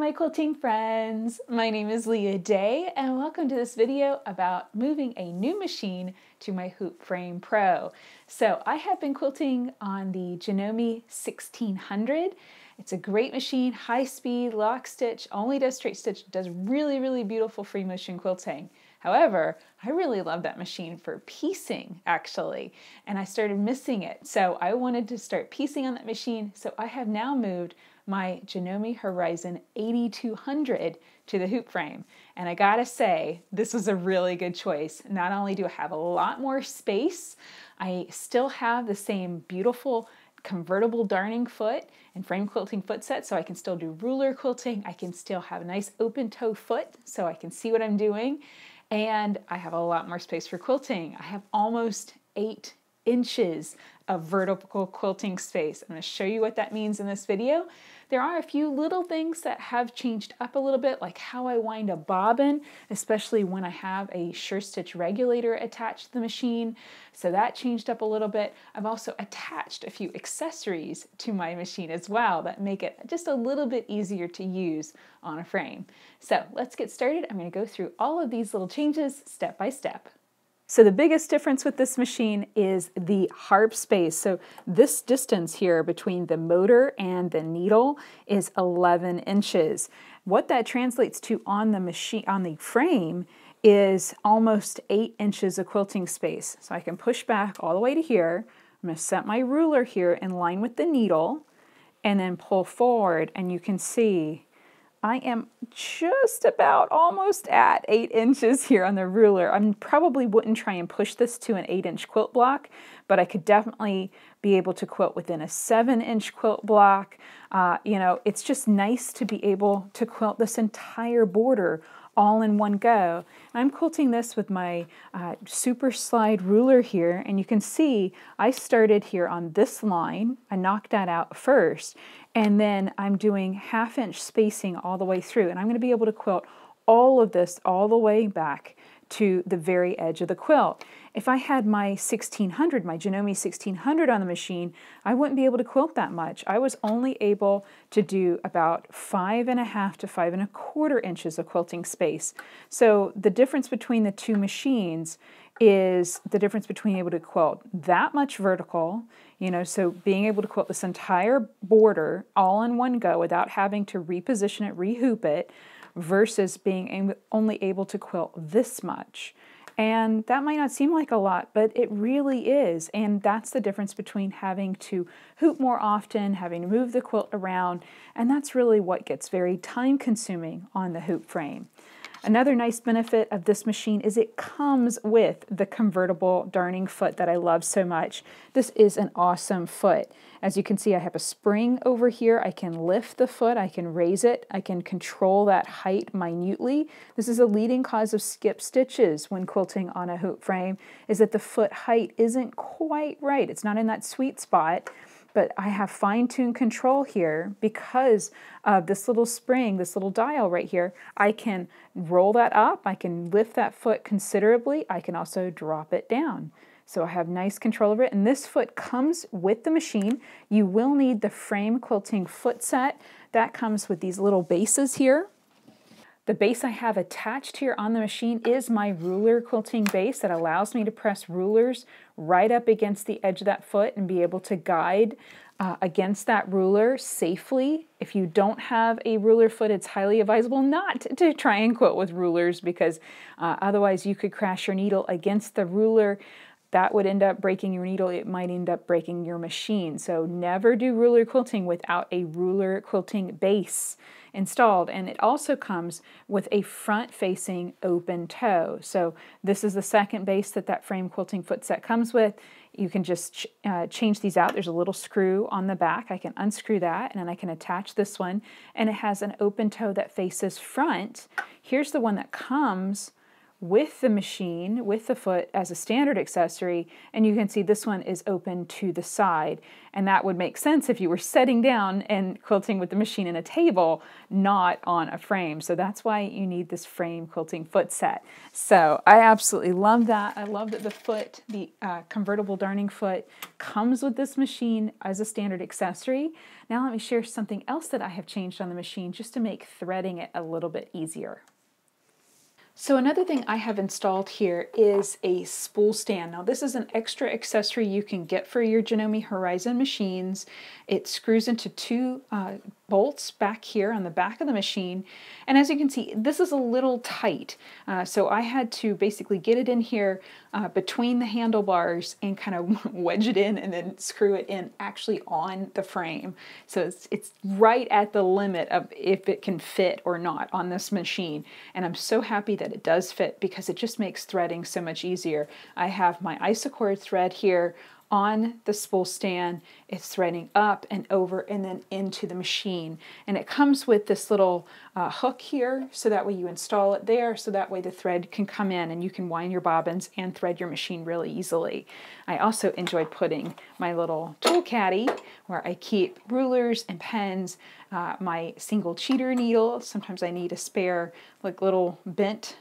my quilting friends. My name is Leah Day and welcome to this video about moving a new machine to my Hoop Frame Pro. So I have been quilting on the Janome 1600. It's a great machine, high speed, lock stitch, only does straight stitch, does really beautiful free motion quilting. However, I really love that machine for piecing actually, and I started missing it. So I wanted to start piecing on that machine. So I have now moved my Janome Horizon 8200 to the hoop frame. And I gotta say, this was a really good choice. Not only do I have a lot more space, I still have the same beautiful convertible darning foot and frame quilting foot set, so I can still do ruler quilting. I can still have a nice open toe foot so I can see what I'm doing. And I have a lot more space for quilting. I have almost 8 inches of vertical quilting space. I'm going to show you what that means in this video. There are a few little things that have changed up a little bit, like how I wind a bobbin, especially when I have a sure stitch regulator attached to the machine. So that changed up a little bit. I've also attached a few accessories to my machine as well that make it just a little bit easier to use on a frame. So let's get started. I'm going to go through all of these little changes step by step. So the biggest difference with this machine is the harp space. So this distance here between the motor and the needle is 11 inches. What that translates to on the machine, on the frame, is almost 8 inches of quilting space. So I can push back all the way to here. I'm going to set my ruler here in line with the needle and then pull forward, and you can see I am just about almost at 8 inches here on the ruler. I probably wouldn't try and push this to an 8-inch quilt block, but I could definitely be able to quilt within a 7-inch quilt block. You know, it's just nice to be able to quilt this entire border all in one go. I'm quilting this with my super slide ruler here, and you can see I started here on this line. I knocked that out first, and then I'm doing 1/2-inch spacing all the way through, and I'm going to be able to quilt all of this all the way back to the very edge of the quilt. If I had my 1600, my Janome 1600 on the machine, I wouldn't be able to quilt that much. I was only able to do about 5.5 to 5.25 inches of quilting space. So the difference between the two machines is the difference between able to quilt that much vertical, you know, so being able to quilt this entire border all in one go without having to reposition it, rehoop it, versus being only able to quilt this much. And that might not seem like a lot, but it really is. And that's the difference between having to hoop more often, having to move the quilt around, and that's really what gets very time consuming on the hoop frame. Another nice benefit of this machine is it comes with the convertible darning foot that I love so much. This is an awesome foot. As you can see, I have a spring over here. I can lift the foot, I can raise it, I can control that height minutely. This is a leading cause of skip stitches when quilting on a hoop frame, is that the foot height isn't quite right. It's not in that sweet spot. But I have fine-tuned control here because of this little spring, this little dial right here. I can roll that up, I can lift that foot considerably, I can also drop it down. So I have nice control over it, and this foot comes with the machine. You will need the frame quilting foot set. That comes with these little bases here. The base I have attached here on the machine is my ruler quilting base that allows me to press rulers right up against the edge of that foot and be able to guide against that ruler safely. If you don't have a ruler foot, it's highly advisable not to try and quilt with rulers because otherwise you could crash your needle against the ruler. That would end up breaking your needle. It might end up breaking your machine. So never do ruler quilting without a ruler quilting base installed. And it also comes with a front-facing open toe. So this is the second base that frame quilting foot set comes with. You can just change these out. There's a little screw on the back. I can unscrew that, and then I can attach this one. And it has an open toe that faces front. Here's the one that comes with the machine, with the foot as a standard accessory, and you can see this one is open to the side. And that would make sense if you were sitting down and quilting with the machine in a table, not on a frame. So that's why you need this frame quilting foot set. So I absolutely love that. I love that the foot, the convertible darning foot, comes with this machine as a standard accessory. Now let me share something else that I have changed on the machine just to make threading it a little bit easier. So another thing I have installed here is a spool stand. Now this is an extra accessory you can get for your Janome Horizon machines. It screws into two bolts back here on the back of the machine, and as you can see, this is a little tight, so I had to basically get it in here between the handlebars and kind of wedge it in and then screw it in actually on the frame. So it's right at the limit of if it can fit or not on this machine, and I'm so happy that it does fit because it just makes threading so much easier. I have my isocord thread here on the spool stand. It's threading up and over and then into the machine, and it comes with this little hook here, so that way you install it there, so that way the thread can come in and you can wind your bobbins and thread your machine really easily. I also enjoy putting my little tool caddy where I keep rulers and pens, my single cheater needle. Sometimes I need a spare like little bent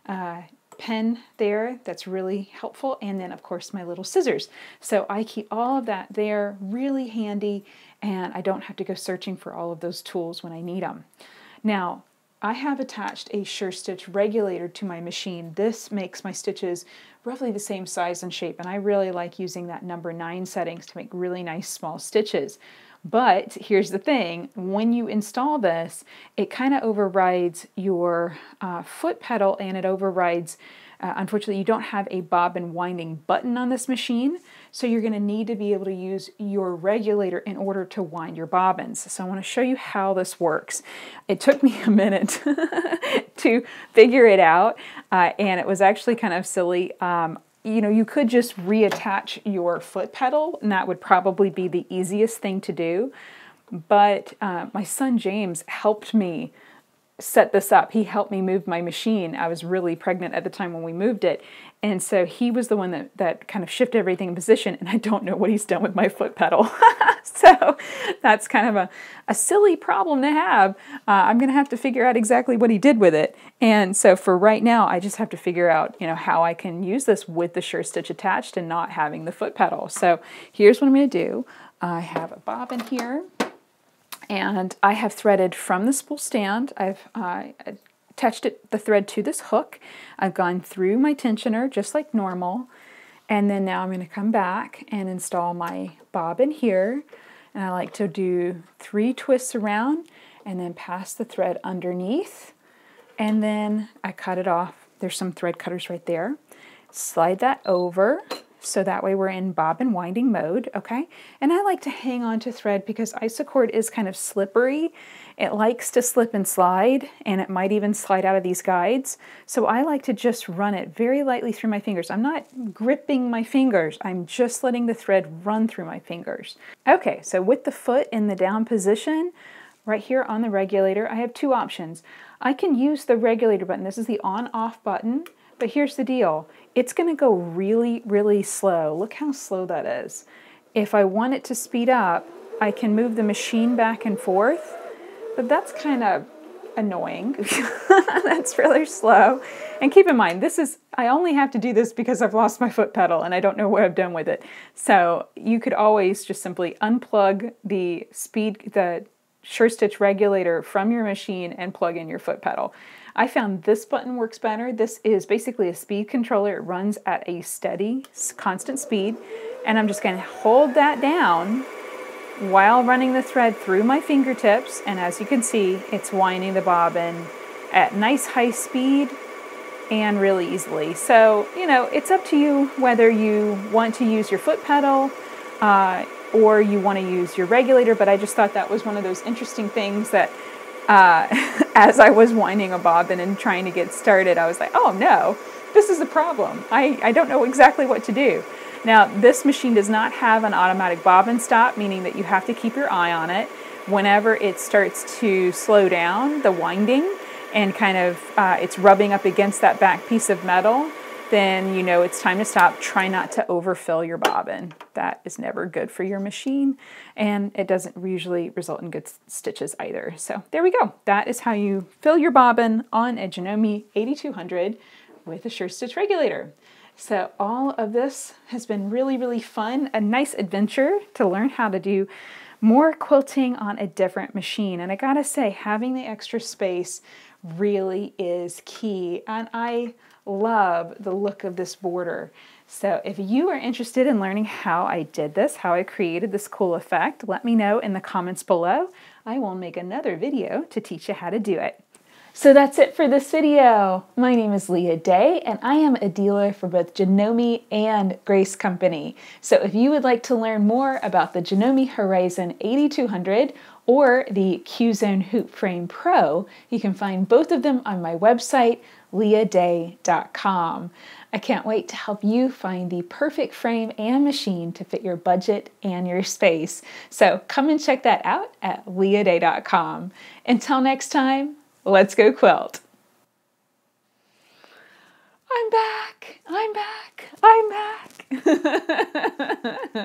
pen there that's really helpful, and then of course my little scissors. So I keep all of that there, really handy, and I don't have to go searching for all of those tools when I need them. Now I have attached a Sure Stitch regulator to my machine. This makes my stitches roughly the same size and shape, and I really like using that number 9 settings to make really nice small stitches. But here's the thing, when you install this, it kind of overrides your foot pedal, and it overrides, unfortunately, you don't have a bobbin winding button on this machine, so you're going to need to be able to use your regulator in order to wind your bobbins. So I want to show you how this works. It took me a minute to figure it out, and it was actually kind of silly. You know, you could just reattach your foot pedal, and that would probably be the easiest thing to do. But my son James helped me set this up. He helped me move my machine. I was really pregnant at the time when we moved it. And so he was the one that kind of shifted everything in position, and I don't know what he's done with my foot pedal. So that's kind of a silly problem to have. I'm going to have to figure out exactly what he did with it. And so for right now, I just have to figure out, you know, how I can use this with the Sure Stitch attached and not having the foot pedal. So here's what I'm going to do. I have a bobbin here, and I have threaded from the spool stand. I've attached the thread to this hook. I've gone through my tensioner just like normal, and then now I'm going to come back and install my bobbin here, and I like to do 3 twists around and then pass the thread underneath, and then I cut it off. There's some thread cutters right there. Slide that over, so that way we're in bobbin winding mode, okay? And I like to hang on to thread because isocord is kind of slippery. It likes to slip and slide, and it might even slide out of these guides. So I like to just run it very lightly through my fingers. I'm not gripping my fingers. I'm just letting the thread run through my fingers. Okay, so with the foot in the down position, right here on the regulator, I have 2 options. I can use the regulator button. This is the on-off button. But here's the deal, it's going to go really, really slow. Look how slow that is. If I want it to speed up, I can move the machine back and forth, but that's kind of annoying. That's really slow. And keep in mind, I only have to do this because I've lost my foot pedal and I don't know what I've done with it. So you could always just simply unplug the Sure Stitch regulator from your machine and plug in your foot pedal. I found this button works better. This is basically a speed controller. It runs at a steady, constant speed, and I'm just going to hold that down while running the thread through my fingertips, and as you can see, it's winding the bobbin at nice high speed and really easily. So, you know, it's up to you whether you want to use your foot pedal or you want to use your regulator, but I just thought that was one of those interesting things that as I was winding a bobbin and trying to get started, I was like, oh no, this is a problem. I don't know exactly what to do. Now, this machine does not have an automatic bobbin stop, meaning that you have to keep your eye on it whenever it starts to slow down the winding. and kind of it's rubbing up against that back piece of metal, then you know it's time to stop. Try not to overfill your bobbin. That is never good for your machine, and it doesn't usually result in good stitches either. So there we go. That is how you fill your bobbin on a Janome 8200 with a sure stitch regulator. So all of this has been really, really fun, a nice adventure to learn how to do more quilting on a different machine. And I gotta say, having the extra space really is key. And I love the look of this border. So if you are interested in learning how I did this, how I created this cool effect, let me know in the comments below. I will make another video to teach you how to do it. So that's it for this video. My name is Leah Day, and I am a dealer for both Janome and Grace Company. So if you would like to learn more about the Janome Horizon 8200 or the Q-Zone Hoop Frame Pro, you can find both of them on my website, leahday.com. I can't wait to help you find the perfect frame and machine to fit your budget and your space. So come and check that out at leahday.com. Until next time, let's go quilt. I'm back. I'm back. I'm back.